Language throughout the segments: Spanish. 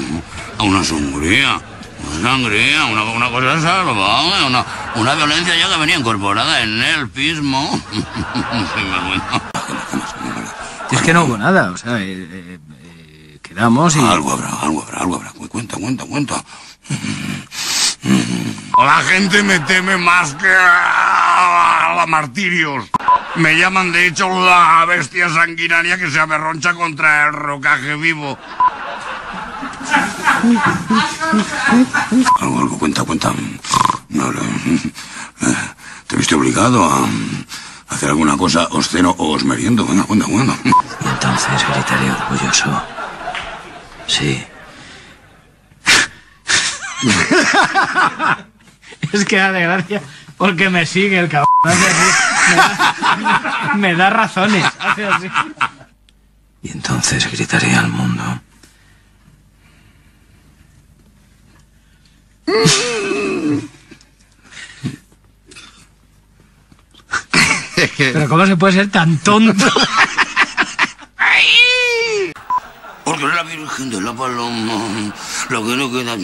una sangría. Una sangría, una cosa salvaje, una violencia ya que venía incorporada en el pismo. Sin vergüenza. Es que no hubo nada, o sea, quedamos y... Algo habrá. Cuenta. La gente me teme más que a la martirios. Me llaman, de hecho, la bestia sanguinaria que se aberroncha contra el rocaje vivo. Algo, cuenta. No, te viste obligado a hacer alguna cosa obsceno o osmeriento. Cuenta. Y entonces gritaré orgulloso. Sí. Es que da de gracia porque me sigue el cabrón. Me da razones. Hace así. Y entonces gritaré al mundo. Pero ¿cómo se puede ser tan tonto? Porque la Virgen de la Paloma, la que no queda,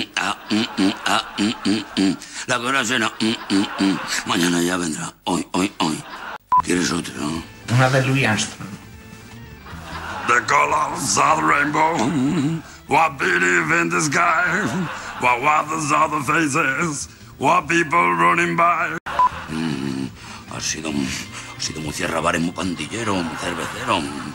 la que ahora será, mañana ya vendrá, hoy. ¿Quieres otro? Una de Louis Armstrong. The colors of the rainbow, what beauty in the sky, what wonders are the faces, what people running by. Ha sido muy cierrabar, muy pandillero, muy cervecero.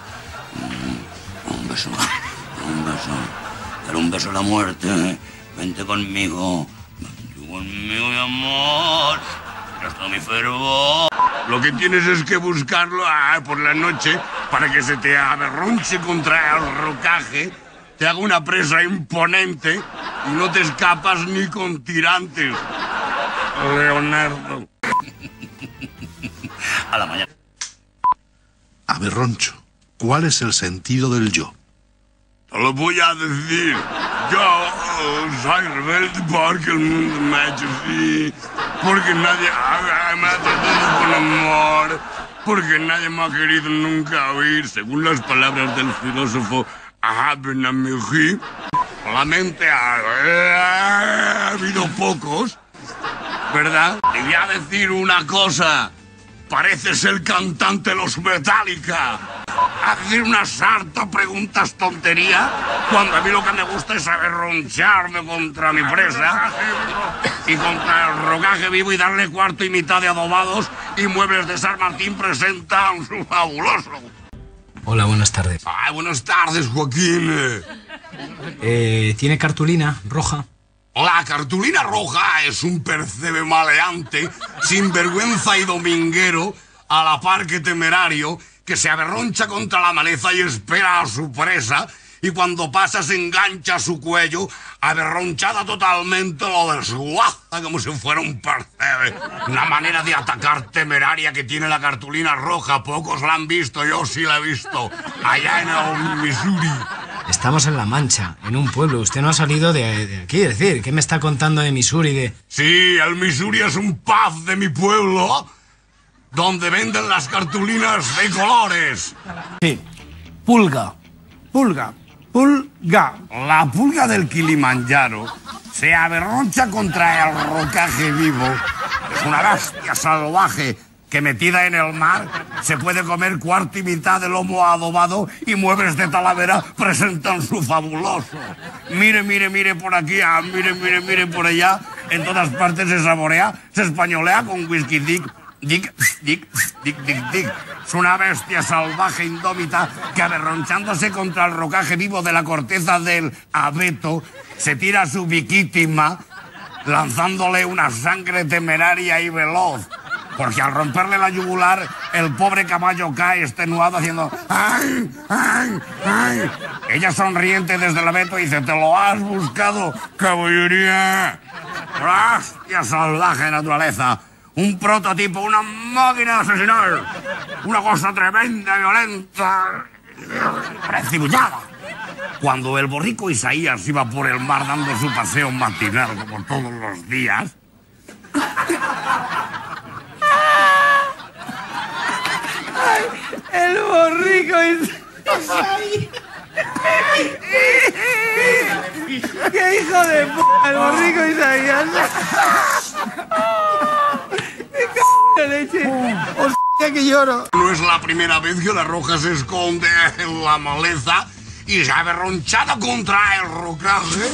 Un beso. Dar un beso a la muerte. Vente conmigo, mi amor. Hasta mi fervor. Lo que tienes es que buscarlo por la noche para que se te aberronche contra el rocaje, te haga una presa imponente y no te escapas ni con tirantes. Leonardo. A la mañana. Aberroncho, ¿cuál es el sentido del yo? Te lo voy a decir. Yo soy rebelde porque el mundo me ha hecho así, porque nadie me ha tratado con amor, porque nadie me ha querido nunca oír, según las palabras del filósofo Ibn Amiri. Solamente ha habido pocos, ¿verdad? Te voy a decir una cosa. Pareces el cantante de los Metallica. Hacer una sarta preguntas tontería cuando a mí lo que me gusta es aberroncharme contra mi presa y contra el rocaje vivo y darle cuarto y mitad de adobados y Muebles de San Martín presentan su fabuloso. Hola, buenas tardes. Ay, buenas tardes, Joaquín. ¿Tiene cartulina roja? La cartulina roja es un percebe maleante, sinvergüenza y dominguero, a la par que temerario, que se aberroncha contra la maleza y espera a su presa, y cuando pasa se engancha a su cuello, aberronchada totalmente, lo desguaza como si fuera un percebe. Una manera de atacar temeraria que tiene la cartulina roja, pocos la han visto, yo sí la he visto, allá en el Missouri. Estamos en La Mancha, en un pueblo. Usted no ha salido de aquí, es decir, ¿qué me está contando de Missouri? Sí, el Missouri es un pub de mi pueblo donde venden las cartulinas de colores. Sí, pulga. La pulga del Kilimanjaro se aberroncha contra el rocaje vivo. Es una bestia salvaje que metida en el mar se puede comer cuarto y mitad de lomo adobado y Muebles de Talavera presentan su fabuloso. Mire por aquí, mire por allá. En todas partes se saborea, se españolea con whisky dick. Es una bestia salvaje indómita que aberronchándose contra el rocaje vivo de la corteza del abeto se tira a su víctima lanzándole una sangre temeraria y veloz. Porque al romperle la yugular, el pobre caballo cae extenuado haciendo ¡ay! Ella sonriente desde el abeto dice, te lo has buscado, caballería. Hostia salvaje naturaleza. Un prototipo, una máquina de asesinar. Una cosa tremenda, violenta, precipitada. Cuando el borrico Isaías iba por el mar dando su paseo matinal como todos los días... El borrico es... ¡Hijo de p***! ¡El borrico Isaías! ¡Qué c*** de leche! ¡Hostia, que lloro! No es la primera vez que la roja se esconde en la maleza y se ha aberronchado contra el rocaje.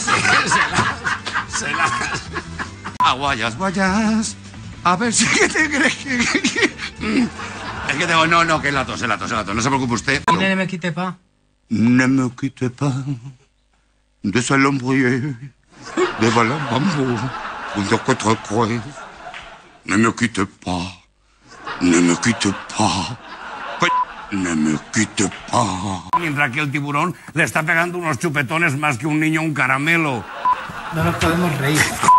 Se las... Aguayas, guayas. A ver si que te crees que... Es que tengo... No, que es la tos. No se preocupe usted. Ne me quite pa. Ne me quitte pas de Salombrier, de Valambambo, de Cotrocroix. Ne me quitte pas, ne me quitte pas, ne me quitte pas. Mientras que el tiburón le está pegando unos chupetones más que un niño a un caramelo. No nos podemos reír.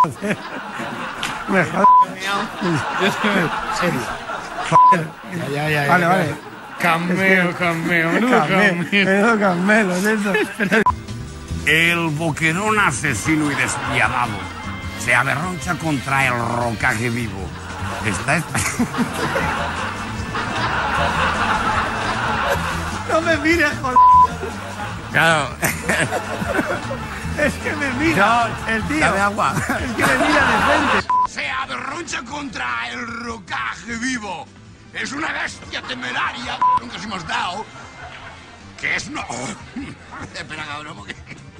Me joder. Serio. Ya. Vale. Cameo. Menudo camelo, eso. El boquerón asesino y despiadado se aberroncha contra el rocaje vivo. No me mires, joder. Claro. Es que me mira. El tío. Dame agua. Es que me mira de frente. Se aberroncha contra el rocaje vivo. Es una bestia temeraria que nos hemos dado. Que es no... Espera, cabrón, porque...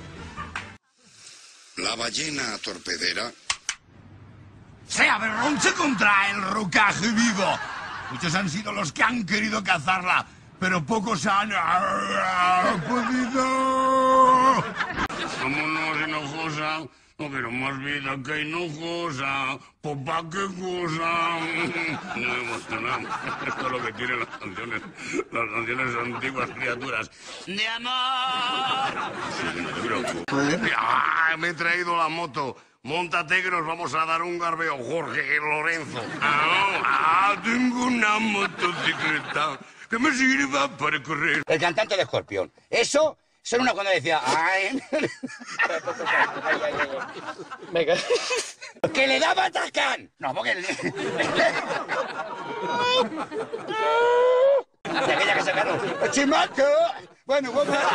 La ballena torpedera Se aberroncha contra el rocaje vivo. Muchos han sido los que han querido cazarla, pero pocos han podido. Vámonos, enojosa. No quiero más vida que enojosa. Papá, qué cosa. No me emocionamos. Esto es lo que tienen las canciones antiguas, criaturas. ¡De amor! Sí, no te preocupes. ¡Ah, me he traído la moto! Móntate que nos vamos a dar un garbeo, Jorge Lorenzo. Tengo una motocicleta que me sirva para correr. El cantante de Escorpión. Eso era una cuando decía... Ay. Venga. ¡Que le daba Tacán! No, porque... De aquella que sacaron. ¡Chimaco! Bueno,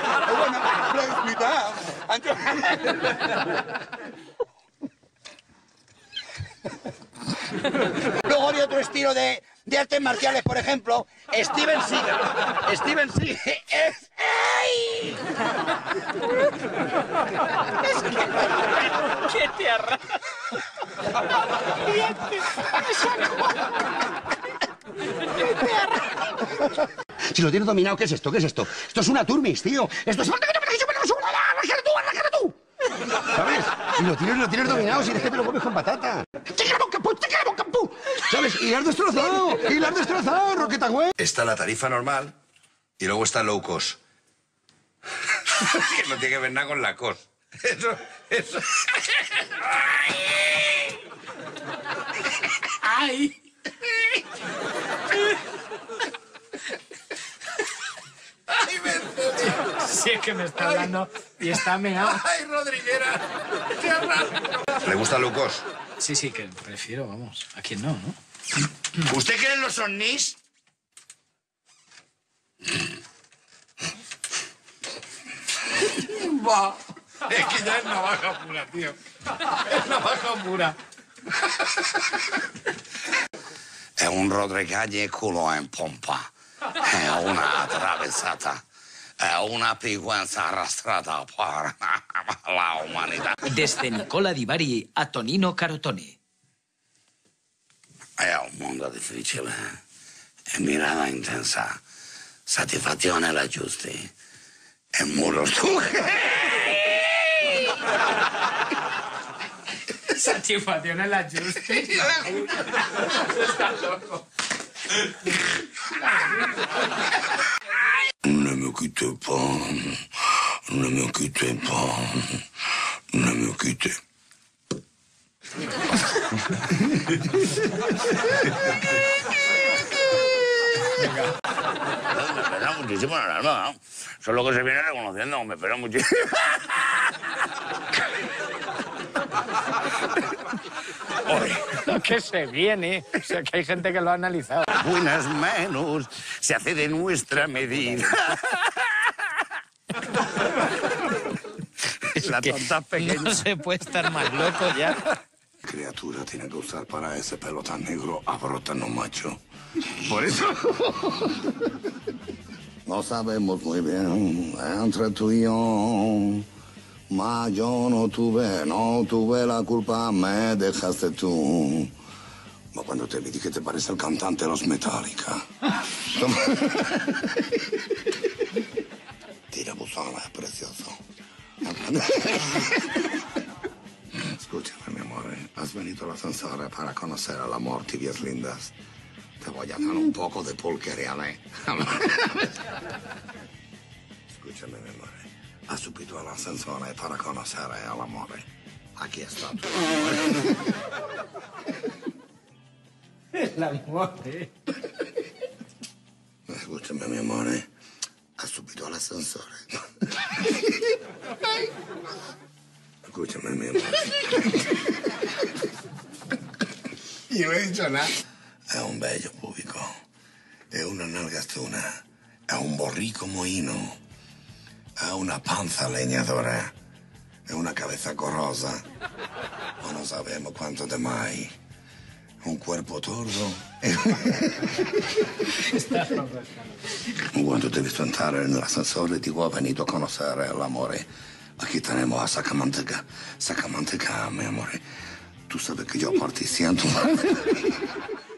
Luego había otro estilo de artes marciales, por ejemplo, Steven Seagal. Steven Seagal es... ¡Ay! ¿Qué te arrasa? Si lo tienes dominado, ¿qué es esto? ¿Qué es esto? Esto es una turbis, tío. Esto es... ¡Arrájate tú! ¿Sabes? Y lo tienes dominado, si es que te lo comes con patata. ¡Campú! ¿Sabes? Y la has destrozado, Roqueta, güey. Está la tarifa normal y luego está low cost. Que no tiene que ver nada con la cost. Eso. ¡Ay! ¡Ay, Sí, es que me está hablando y está meado. ¡Ay, Rodriguera! ¡Qué raro! ¿Le gusta low cost? Sí, que prefiero, vamos. ¿A quién no, no? ¿Usted cree en los ovnis? Va. Es que ya es navaja pura, tío. Es navaja pura. È un rodrigagne culo in pompa. È una attraversata. È una piquenza arrastrata por la humanità. Desde Nicola Di Bari a Tonino Carotone. È un mondo difficile. È mirada intensa. Satisfazione la giusti. E muros tu. Satisfacción en la justicia. Está loco. Ne me quitte pas, ne me quitte pas, ne me quitte. Me pesa muchísimo el alma, ¿no? Eso es lo que se viene reconociendo, me pesa muchísimo. Lo que se viene. O sea, que hay gente que lo ha analizado. Buenas manos, se hace de nuestra medida. La tonta pequeña. No se puede estar más loco ya. Criatura tiene que usar para ese pelo tan negro abrótano macho. Por eso. No sabemos muy bien entre tú y yo. Mas yo no tuve la culpa, me dejaste tú. Ma cuando te vi que te parece el cantante de los Metallica. Tira buzona, es precioso. Escúchame, mi amor, has venido al ascensor para conocer al amor, tibias lindas. Te voy a dar un poco de pulquería, ¿eh? Escúchame, mi amor, has subido al ascensor para conocer al amor. Aquí está tu amor. El amor, Escúchame, mi amor, has subido al ascensor. Escúchame, mi amor. Io non ho detto nada. È un bello público, è una nalgastuna, è un borrico mohino, è una panza leñadora, è una cabeza corrosa, o no sabemos cuánto de mai, un cuerpo tordo. Cuando te he visto entrar en el ascensor, digo, he venido a conocer el amor. Aquí tenemos a Sacamanteca. Sacamanteca, mi amor. Tú sabes que yo por ti siento.